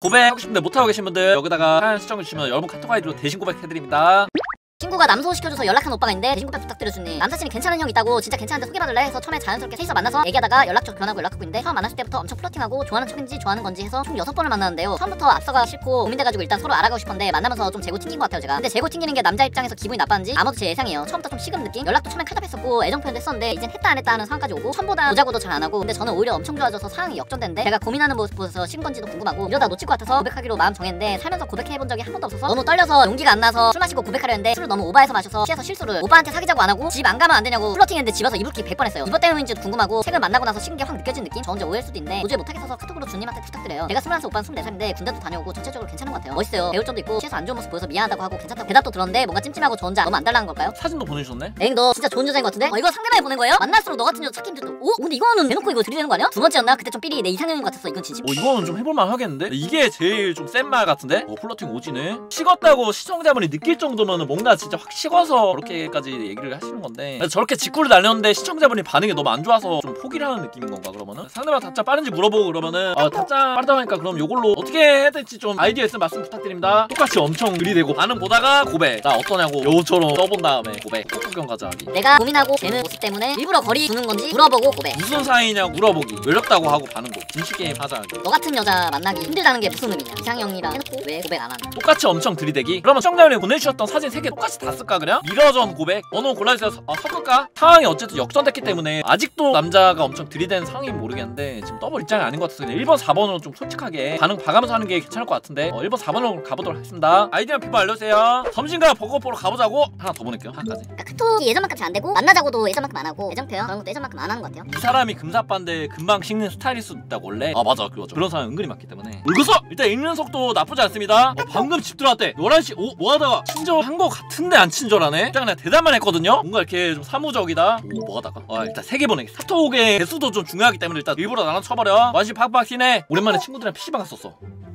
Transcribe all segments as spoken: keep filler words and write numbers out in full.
고백하고 싶은데 못하고 계신 분들 여기다가 사연 시청해주시면 여러분 카톡 아이디로 대신 고백해드립니다. 친구가 남소 시켜줘서 연락한 오빠가 있는데 대신 고백 부탁드려 주님. 남사친이 괜찮은 형 있다고 진짜 괜찮은데 소개받을래 해서 처음에 자연스럽게 셋이서 만나서 얘기하다가 연락처 교환하고 연락하고 있는데 처음 만났을 때부터 엄청 플러팅하고 좋아하는 척인지 좋아하는 건지 해서 총 여섯 번을 만났는데요. 처음부터 앞서가 싫고 고민돼가지고 일단 서로 알아가고 싶었는데 만나면서 좀 재고 튕긴 것 같아요 제가. 근데 재고 튕기는 게 남자 입장에서 기분이 나빴는지 아무도 제 예상이에요. 처음부터 좀 식은 느낌? 연락도 처음엔 칼답했었고 애정 표현도 했었는데 이젠 했다 안 했다 하는 상황까지 오고 처음보다 보자고도 잘 안 하고. 근데 저는 오히려 엄청 좋아져서 상황이 역전됐는데 제가 고민하는 모습 보셔서 식은 건지도 궁금하고 이러다 놓칠 것 같아서 고백하기로 마음 정했는데 살면서 고백해본 적이 한 번도 없어서 너무 떨려서 용기가 안 나서 술 마시고 고백하려 했는데 술을 너무 오버해서 마셔서 취해서 실수를 오빠한테 사귀자고 안 하고 집 안 가면 안 되냐고 플러팅했는데 집 와서 이불킥 백 번 했어요. 이것 때문인지도 궁금하고 책을 만나고 나서 식은 게 확 느껴진 느낌? 저 혼자 오해일 수도 있는데 도저히 못하겠어서 카톡으로 주님한테 부탁드려요. 제가 스물한 살 오빠는 스물네 살인데 군대도 다녀오고 전체적으로 괜찮은 것 같아요. 멋있어요. 배울 점도 있고 취해서 안 좋은 모습 보여서 미안하다고 하고 괜찮다고 대답도 들었는데 뭔가 찜찜하고 저 혼자 너무 안 달라는 걸까요? 사진도 보내주셨네? 엥 너 진짜 좋은 여자인 것 같은데? 어 이거 상대방이 보낸 거예요? 만날수록 너 같은 여자 찾기 힘들다. 오? 근데 이거는 대놓고 이거 들이대는 거 아니야? 두 번째였나? 그때 좀 삘이 내 이상형인 것 같았어. 이건 진심. 어 이거는 좀 해볼만 하겠는데? 이게 제일 좀 센 말 같은데? 어 플러팅 오지네? 식었다고 시청자분이 느낄 정도면은 뭔가 진짜 확 식어서 그렇게까지 얘기를 하시는 건데 저렇게 직구를 날렸는데 시청자분이 반응이 너무 안 좋아서 좀 포기를 하는 느낌인 건가 그러면은? 상대방 답장 빠른지 물어보고 그러면은 어 답장 빠르다고 하니까 그럼 요걸로 어떻게 해야 될지 좀 아이디어 있으면 말씀 부탁드립니다. 똑같이 엄청 들이대고 반응 보다가 고백 나 어떠냐고 여우처럼 써본 다음에 고백 폭구경 가자 하기. 내가 고민하고 되는 모습 때문에 일부러 거리 두는 건지 물어보고 고백. 무슨 사이냐고 물어보기 외롭다고 하고 반응고 진실게임 하자 하기. 너 같은 여자 만나기 힘들다는 게 무슨 의미냐. 이상형이라 해놓고 왜 고백 안 하나. 똑같이 엄청 들이대기. 그러면 시청자분이 보내주셨던 사진 세 개 똑같이 다 쓸까 그냥? 미러전 고백 어느 골라주세요. 어, 섞을까? 상황이 어쨌든 역전됐기 때문에 아직도 남자가 엄청 들이대는 상황이 모르겠는데 지금 더블 입장이 아닌 것 같아서 그냥 일 번 사 번으로 좀 솔직하게 반응 봐가면서 하는 게 괜찮을 것 같은데 어, 일 번 사 번으로 가보도록 하겠습니다. 아이디랑 피부 알려주세요. 점심과 버거 보러 가보자고 하나 더 보낼게요. 하나까지. 그러니까 카톡이 예전만큼 잘 안 되고 만나자고도 예전만큼 안 하고 애정 표현 그런 것도 예전만큼 안 하는 것 같아요. 이 사람이 금사빠인데 금방 식는 스타일일 수 있다고 원래. 아 맞아 그거죠. 그런 사람이 은근히 많기 때문에 울고서 일단 읽는 속도 나쁘지 않습니다. 어, 방금 집 들어왔대. 열한 시 오 뭐하다가 친절한 거 같은데 안 친절하네. 일단 그냥 대답만 했거든요. 뭔가 이렇게 좀 사무적이다. 오 뭐하다가 아 일단 세 개 보내겠어. 카톡의 개수도 좀 중요하기 때문에 일단 일부러 나눠 쳐버려. 완전 팍팍 튀네. 오랜만에 친구들이랑 피시방 갔었어.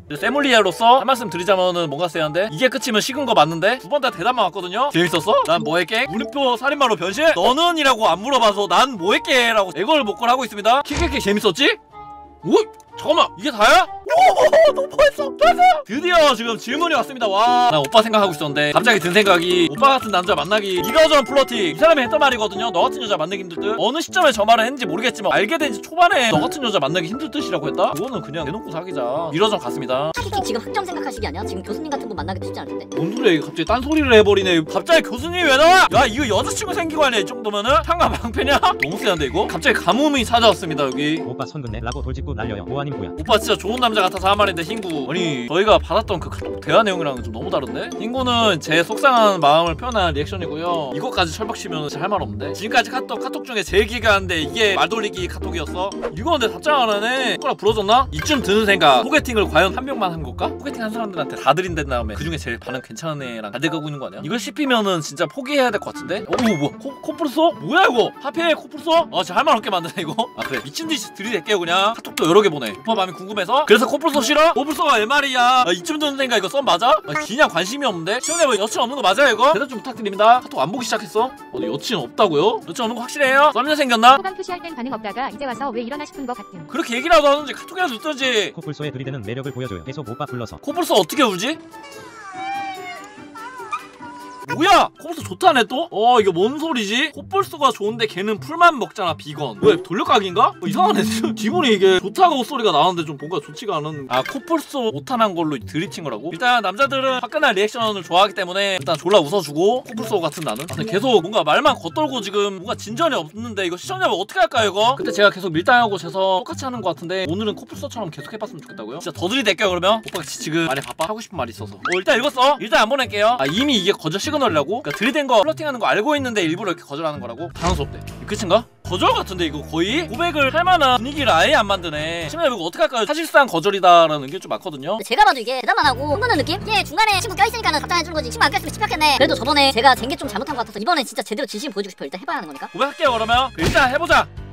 세몰리아로서 한 말씀 드리자면은 뭔가 세한데 이게 끝이면 식은 거 맞는데 두 번 다 대답만 왔거든요. 재밌었어? 난 뭐 했게? 물음표 살인마로 변신? 너는? 이라고 안 물어봐서 난 뭐 했게? 라고 애걸 목걸 하고 있습니다. 키키키 재밌었지? 오! 잠깐만 이게 다야? 오 너무 멋있어 됐어. 드디어 지금 질문이 왔습니다. 와 나 오빠 생각하고 있었는데 갑자기 든 생각이 오빠 같은 남자 만나기 이러저런 플러팅 이 사람이 했던 말이거든요. 너 같은 여자 만나기 힘들 듯. 어느 시점에 저 말을 했는지 모르겠지만 알게 된 지 초반에 너 같은 여자 만나기 힘들 듯이라고 했다? 그거는 그냥 내놓고 사귀자 이러전 갔습니다. 솔직히 지금 학점 생각할 시기 아니야? 지금 교수님 같은 분 만나기도 쉽지 않을 텐데. 뭔 소리야 이거 갑자기 딴소리를 해버리네. 갑자기 교수님이 왜 나와? 야 이거 여자친구 생기고 하냐 이 정도면은? 상가 방패냐? 너무 세한데 이거? 갑자기 가뭄이 찾아왔습니다 여기. 오빠 손 긋네 라고 돌직구 날려요. 뭐 아님 뭐야. 오빠 진짜 좋은 남자 같아서 한 말인데 흰구 아니 저희가 받았던 그 카톡 대화 내용이랑 좀 너무 다른데? 흰구는 제 속상한 마음을 표현한 리액션이고요. 이거까지 철벽치면 잘 할 말 없는데? 지금까지 카톡 카톡 중에 제일 기가한데 이게 말돌리기 카톡이었어? 이거 근데 답장 안 하네? 손가락 부러졌나? 이쯤 드는 생각 소개팅을 과연 한 명만 한 걸까? 소개팅 한 사람들한테 다 들인댄 다음에 그 중에 제일 반응 괜찮은 애랑 잘 돼가고 있는 거 아니야? 이걸 씹히면은 진짜 포기해야 될 것 같은데? 오 뭐야 코, 코뿔소? 뭐야 이거? 하필 코뿔소? 아 진짜 할 말 없게 만드네 이거? 아 그래 미친듯이 들이댈게요 그냥. 카톡도 여러 개 보내 오빠 마음이 궁금해서. 그래서 코뿔소 싫어? 코뿔소가 왜 말이야? 아, 이쯤 드는 생각 이거 썸 맞아? 아, 그냥 관심이 없는데? 시청자 뭐 여친 없는 거 맞아요 이거? 대답 좀 부탁드립니다. 카톡 안 보기 시작했어? 어, 여친 없다고요? 여친 없는 거 확실해요? 썸녀 생겼나? 호감 표시할 땐 반응 없다가 이제 와서 왜 이러나 싶은 것 같음. 그렇게 얘기라도 하는지 카톡이라도 듣든지. 코뿔소에 들이대는 매력을 보여줘요. 계속 오빠 불러서. 코뿔소 어떻게 울지? 뭐야? 코뿔소 좋다네 또? 어 이게 뭔 소리지? 코뿔소가 좋은데 걔는 풀만 먹잖아 비건. 왜 돌려가기인가? 어, 이상하네. 기분이 이게 좋다고 소리가 나는데 좀 뭔가 좋지가 않은. 아 코뿔소 오탄한 걸로 들이친 거라고? 일단 남자들은 화끈한 리액션을 좋아하기 때문에 일단 졸라 웃어주고 코뿔소 같은 나는 근데 계속 뭔가 말만 겉돌고 지금 뭔가 진전이 없는데 이거 시청자분 어떻게 할까요 이거? 그때 제가 계속 밀당하고 재서 똑같이 하는 거 같은데 오늘은 코뿔소처럼 계속 해봤으면 좋겠다고요? 진짜 더 들이댈게요 그러면? 오빠 지금 많이 바빠 하고 싶은 말이 있어서. 어 일단 읽었어. 일단 안 보낼게요. 아 이미 이게 거절 시그널이라고? 그러니까 들이댄 거 플러팅하는 거 알고 있는데 일부러 이렇게 거절하는 거라고? 당황스럽대. 끝인가? 거절 같은데 이거 거의? 고백을 할 만한 분위기를 아예 안 만드네. 시청자 이거 어떡할까요? 사실상 거절이다라는 의견 좀 많거든요. 제가 봐도 이게 대답만 하고 흥분하는 느낌? 이게 중간에 친구 껴있으니까는 답장해주는 거지. 친구 안 껴있으면 찝혔겠네. 그래도 저번에 제가 잰 게 좀 잘못한 것 같아서 이번엔 진짜 제대로 진심 보여주고 싶어. 일단 해봐야 하는 거니까. 고백할게요 그러면. 일단 해보자.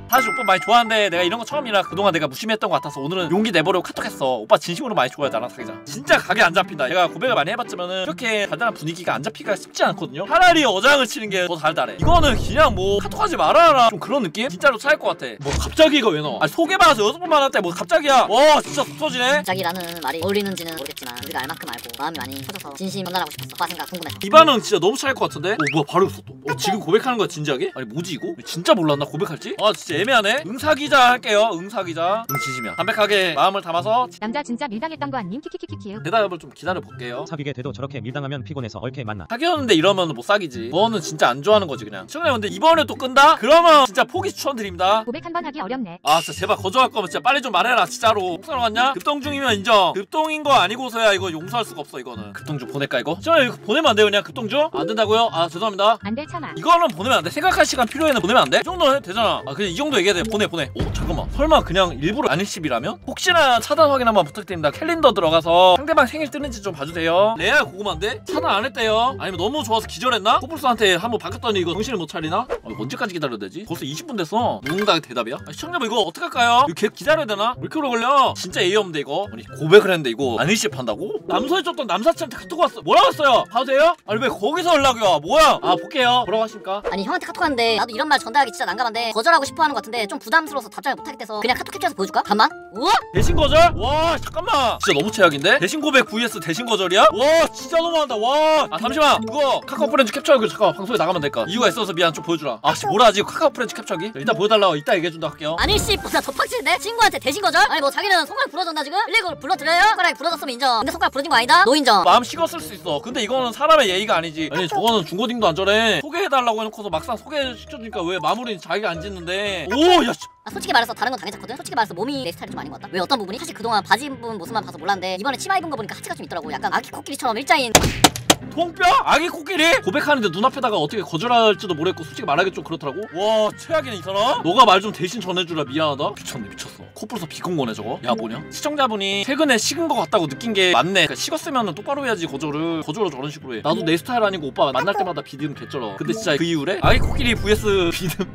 사실 오빠 많이 좋아하는데 내가 이런 거 처음이라 그동안 내가 무심했던 것 같아서 오늘은 용기 내보려고 카톡했어. 오빠 진심으로 많이 좋아해. 나랑 사귀자. 진짜 각이 안 잡힌다. 내가 고백을 많이 해봤지만은 이렇게 달달한 분위기가 안 잡히기가 쉽지 않거든요. 차라리 어장을 치는 게 더 달달해. 이거는 그냥 뭐 카톡하지 말아라 좀 그런 느낌? 진짜로 차일 것 같아. 뭐 갑자기 이거 왜 넣어? 아니 소개받아서 여섯 번 만났대 뭐 갑자기야. 와 진짜 속 터지네. 갑자기라는 말이 어울리는지는 모르겠지만 우리가 알만큼 알고 마음이 많이 커져서 진심 전달하고 싶었어. 오빠 생각 궁금해서. 이 반응 진짜 너무 차일 것 같은데? 어 뭐야 바로 없어 또. 어 지금 고백하는 거야 진지하게? 아니 뭐지 이거? 진짜 몰랐나 고백할지? 아 진짜 애매하네. 응사기자 할게요. 응사기자. 응 진심이야. 담백하게 마음을 담아서 남자 진짜 밀당했던 거 아님? 키키키키키. 대답을 좀 기다려 볼게요. 사귀게 돼도 저렇게 밀당하면 피곤해서 얼케 만나. 사귀었는데 이러면 못 사귀지. 너는 진짜 안 좋아하는 거지 그냥. 시청자 근데 이번에 또 끈다? 그러면 진짜 포기 추천드립니다. 고백 한 번 하기 어렵네. 아 진짜 제발 거절할 거면 진짜 빨리 좀 말해라 진짜로. 용서하러 갔냐? 급동 중이면 인정. 급동인 거 아니고서야 이거 용서할 수가 없어 이거는. 급동 중 보낼까 이거? 시청자 이거 보내면 안 돼요 그냥 급동 중? 안 된다고요? 아 죄송합니다. 안돼 참아. 이거는 보내면 안 돼. 생각할 시간 필요해는 보내면 안 돼? 이 정도는 해도 되잖아. 아 그냥 이 정도 얘기해야 돼. 보내 보내. 오 잠깐만. 설마 그냥 일부러 안일십이라면? 혹시나 차단 확인 한번 부탁드립니다. 캘린더 들어가서 상대방 생일 뜨는지 좀 봐주세요. 레알 궁금한데? 차단 안 했대요. 아니면 너무 좋아서 기절했나? 코뿔소한테 한번 바꿨더니 이거 정신을 못 차리나? 아, 언제까지 기다려야 되지? 벌써 이십 분 됐어. 누군가 대답이야? 아, 시청자분 이거 어떡할까요? 이거 계속 기다려야 되나? 왜 이렇게 오래 걸려? 진짜 예의 없는데 이거. 아니 고백을 했는데 이거 안일십 한다고? 남서해줬던 남사친한테 카톡 왔어. 뭐라고 왔어요? 봐도 돼요? 아니 왜 거기서 연락이 와? 뭐야? 아 볼게요. 뭐라고 하십니까? 아니 형한테 카톡하는데 나도 이런 말 전달하기 진짜 난감한데 거절하고 싶어하는 것 같은데 좀 부담스러워서 답장을 못하겠대서 그냥 카톡 캡처해서 보여줄까? 잠만. 우와? 대신 거절? 와 잠깐만 진짜 너무 최악인데? 대신 고백 vs 대신 거절이야? 와 진짜 너무한다. 와 아 잠시만 그거 카카오 프렌즈 캡처하고 잠깐 방송에 나가면 될까? 이유가 있어서 미안 좀 보여주라. 아씨 뭐라 하지 카카오 프렌즈 캡처하기? 일단 보여달라고 이따 얘기해준다 할게요. 아닐씨 보다 더 빡치는데? 친구한테 대신 거절? 아니 뭐 자기는 손가락 부러졌나 지금? 일일구 불러드려요? 손가락이 부러졌으면 인정. 근데 손가락 부러진 거 아니다? 노 인정. 마음 식었을 수 있어. 근데 이거는 사람의 예의가 아니지. 아니 저거는 중고딩도 안 저래. 소개해달라고 해놓고서 막상 소개시켜주니까 왜 마무리는 자기가 안 짓는데. 오야 아, 솔직히 말해서 다른 건 당했었거든? 솔직히 말해서 몸이 내 스타일이 좀 아닌 것 같다? 왜 어떤 부분이? 사실 그동안 바지 입은 모습만 봐서 몰랐는데 이번에 치마 입은 거 보니까 하체가 좀 있더라고. 약간 아기 코끼리처럼 일자인. 통뼈? 아기 코끼리? 고백하는데 눈앞에다가 어떻게 거절할지도 모르겠고 솔직히 말하기 좀 그렇더라고. 와 최악이네 이 사람. 너가 말 좀 대신 전해주라. 미안하다. 미쳤네 미쳤어. 코뿔소 비공거네 저거. 야 뭐냐? 시청자분이 최근에 식은 거 같다고 느낀 게 맞네. 그러니까 식었으면 똑바로 해야지 거절을. 거절을 저런 식으로 해. 나도 내 스타일 아니고 오빠 만날 때마다 비듬 개쩔어. 근데 진짜 그 이후래? 아기 코끼리 vs 비듬.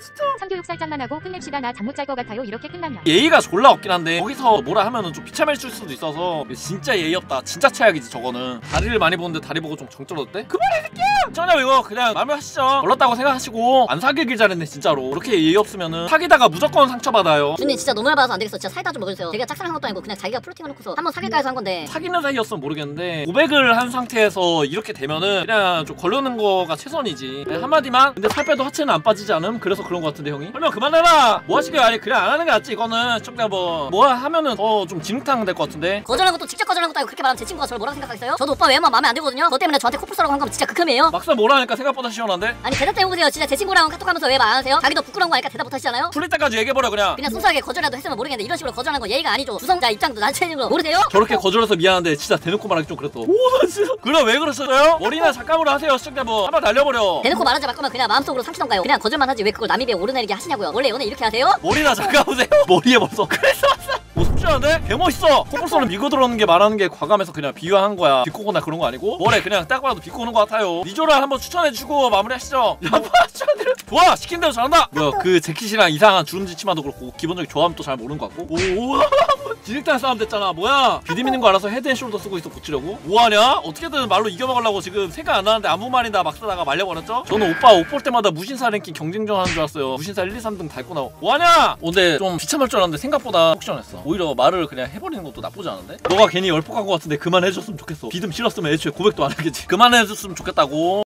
삼교육 살짝만 하고 끝냅시다. 나 잠 못 잘 것 같아요. 이렇게 끝나면. 예의가 졸라 없긴 한데 거기서 뭐라 하면은 좀 비참할 수도 있어서 진짜 예의 없다. 진짜 최악이지 저거는. 다리를 많이 보는데 다리 보고 좀 정떨어졌대? 그만해 새끼야! 시청자 이거 그냥 마음을 하시죠. 걸렀다고 생각하시고 안 사귀길 잘했네 진짜로. 그렇게 예의 없으면은 사귀다가 무조건 상처받아요. 준님 진짜 너무 열받아서 안 되겠어. 진짜 사이다 좀 먹여주세요. 제가 짝사랑한 것도 아니고 그냥 자기가 플로팅을 놓고서 한번 사귈까 해서 한 건데. 사귀는 사이였으면 모르겠는데 고백을 한 상태에서 이렇게 되면은 그냥 좀 걸르는 거가 최선이지. 네, 한마디만. 근데 살 빼도 하체는 안 빠지지 않음? 그래서 그런 거 같은데 형이? 설명 그만해라. 뭐 하시게. 아니 그냥 안 하는 게 낫지 이거는. 시청자 뭐 뭐 하면은 더 좀 진흙탕 될 것 같은데. 거절한 것도 직접 거절한 것도 아니고 그렇게 말하면 제 친구가 저를 뭐라고 생각하겠어요? 저도 오빠 외모만 마음에 안 들거든요. 너 때문에 저한테 코뿔소라고 한 거면 진짜 극혐이에요. 막상 뭐라 하니까 생각보다 시원한데? 아니 대답 좀 해보세요. 진짜 제 친구랑 카톡하면서 왜 말 안 하세요? 자기도 부끄러운 거 아니까 대답 못 하시잖아요? 풀릴 때까지 얘기해버려 그냥. 그냥 순수하게 거절이라도 했으면 모르겠는데 이런 식으로 거절하는 거 예의가 아니죠. 주성자 입장도 난처해진 거 모르세요? 저렇게 거절해서 미안한데 진짜 대놓고 말하기 좀 그랬어. 오나 진짜. 그럼 왜 그러셨어요? 머리나 잠깐으로 하세요 시청자 뭐. 한번 날려버려. 대놓고 말하지 말 거면 그냥 마음속으로 삼키던가요. 그냥 거절만 하지 왜 그걸 남의 배에 오르내리게 하시냐고요. 원래 연애 이렇게 하세요? 머리나 잠깐 보세요. 머리에 벌써 그래서 왔어. 뭐 속시원한데? 개멋있어. 코뿔소는 밀고 들어오는 게 말하는 게 과감해서 그냥 비유한 거야. 비꼬거나 그런 거 아니고. 뭐래 그냥 딱 봐도 비꼬는 거 같아요. 니조라 한번 추천해주고 마무리하시죠. 야봐 추천해. 좋아 시킨 대로 잘한다. 뭐야 그 재킷이랑 이상한 주름지 치마도 그렇고 기본적인 조합도 잘 모르는 거 같고. 오 진흙탕 싸움 됐잖아. 뭐야 비듬 있는 거 알아서 헤드앤숄더 쓰고 있어 고치려고. 뭐하냐? 어떻게든 말로 이겨먹으려고 지금 생각 안 나는데 아무 말이나 막 쓰다가 말려버렸죠? 저는 오빠 옷 볼 때마다 무신사 랭킹 경쟁전 하는 줄 알았어요. 무신사 일, 이, 삼 등 밟고 나오고. 뭐하냐? 근데 좀 비참할 줄 알았는데 생각보다 혹시원했어. 오히려 말을 그냥 해버리는 것도 나쁘지 않은데? 너가 괜히 열폭한 거 같은데 그만해줬으면 좋겠어. 비듬 싫었으면 애초에 고백도 안 하겠지. 그만해줬으면 좋겠다고.